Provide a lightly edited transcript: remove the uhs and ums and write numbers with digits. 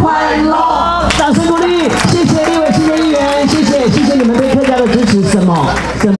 快乐！掌声鼓励，谢谢立委青年议员，谢谢你们对客家的支持，什么？